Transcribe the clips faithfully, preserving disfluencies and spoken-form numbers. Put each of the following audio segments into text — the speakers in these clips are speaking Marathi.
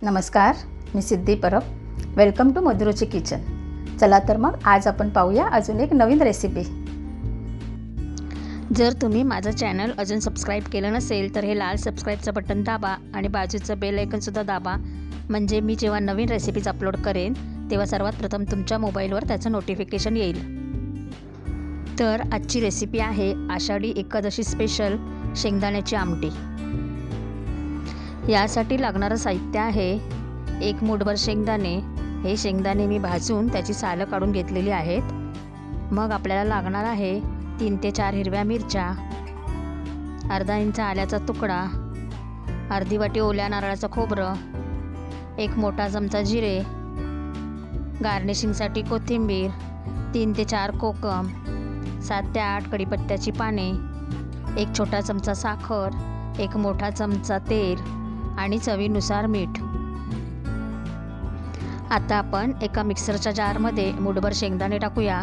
नमस्कार, मी Siddhi Parab. Welcome to Madhuruchi kitchen. चला तर मग आज आपण पाहूया अजून एक नवीन रेसिपी. जर तुम्ही माझं चॅनल अजून सबस्क्राईब केलं नसेल तर हे लाल सबस्क्राईबचं बटन दाबा आणि बाजूचं बेल आयकॉनसुद्धा दाबा, म्हणजे मी जेव्हा नवीन रेसिपीज अपलोड करेन तेव्हा सर्वात प्रथम तुमच्या मोबाईलवर त्याचं नोटिफिकेशन येईल. तर आजची रेसिपी आहे आषाढी एकादशी स्पेशल शेंगदाण्याची आमटी. यासाठी लागणारं साहित्य आहे एक मूठभर शेंगदाणे. हे शेंगदाणे मी भाजून त्याची सालं काढून घेतलेली आहेत. मग आपल्याला लागणार आहे तीन ते चार हिरव्या मिरच्या, अर्धा इंच आल्याचा तुकडा, अर्धी वाटी ओल्या नारळाचं खोबरं, एक मोठा चमचा जिरे, गार्निशिंगसाठी कोथिंबीर, तीन ते चार कोकम, सात ते आठ कढीपत्त्याची पाने, एक छोटा चमचा साखर, एक मोठा चमचा तेल आणि चवीनुसार मीठ. आता आपण एका मिक्सरच्या जारमध्ये मूठभर शेंगदाणे टाकूया.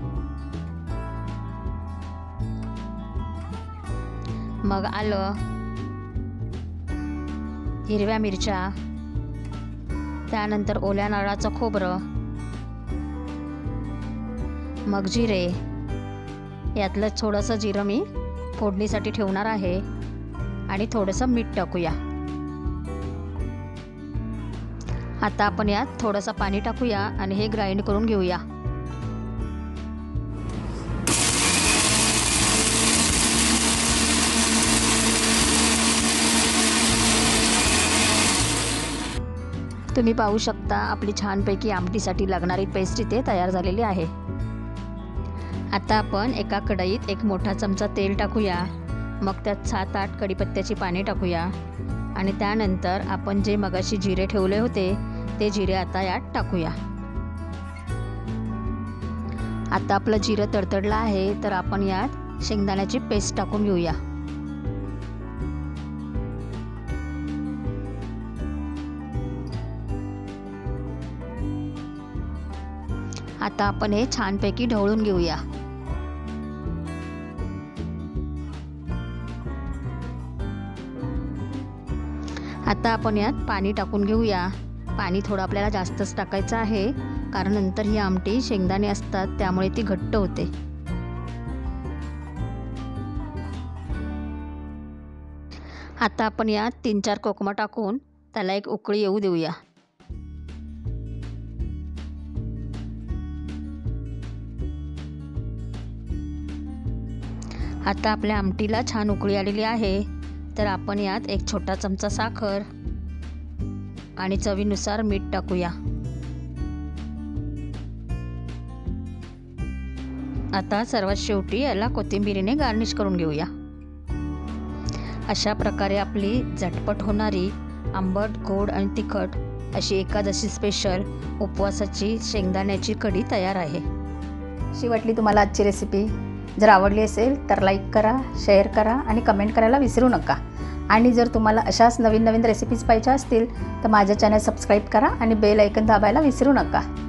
मग आलं, हिरव्या मिरच्या, त्यानंतर ओल्या नारळाचं खोबरं, मग जिरे. यातलं थोडंसं जिरं मी फोडणीसाठी ठेवणार आहे आणि थोडंसं मीठ टाकूया. आता आपण यात थोडंसं पाणी टाकूया आणि हे ग्राइंड करून घेऊया. तुम्ही पाहू शकता आपली छानपैकी आमटीसाठी लागणारी पेस्ट इथे तयार झालेली आहे. आता आपण एका कढईत एक मोठा चमचा तेल टाकूया. मग त्यात सात आठ कढीपत्त्याची पाने टाकूया आणि त्यानंतर आपण जे मगाशी जिरे ठेवले होते ते जिरे आता यात टाकूया. आता आपलं जिरं तडतडलं आहे तर आपण यात शेंगदाण्याची पेस्ट टाकून घेऊया. आता आपण हे छानपैकी ढवळून घेऊया. आता आपण यात पाणी टाकून घेऊया. पाणी थोडं आपल्याला जास्तच टाकायचं आहे, कारण नंतर ही आमटी शेंगदाणे असतात त्यामुळे ती घट्ट होते. आता आपण यात तीन चार कोकमं टाकून त्याला एक उकळी येऊ देऊया. आता आपल्या आमटीला छान उकळी आलेली आहे, तर आपण यात एक छोटा चमचा साखर आणि चवीनुसार मीठ टाकूया. आता सर्वात शेवटी याला कोथिंबीरीने गार्निश करून घेऊया. अशा प्रकारे आपली झटपट होणारी आंबट, गोड आणि तिखट अशी एकादशी स्पेशल उपवासाची शेंगदाण्याची कढी तयार आहे. कशी वाटली तुम्हाला आजची रेसिपी? जर आवडली असेल तर लाईक करा, शेअर करा आणि कमेंट करायला विसरू नका. आणि जर तुम्हाला अशाच नवीन नवीन रेसिपीज पाहिजे असतील तर माझं चॅनल सबस्क्राईब करा आणि बेल आयकॉन दाबायला विसरू नका.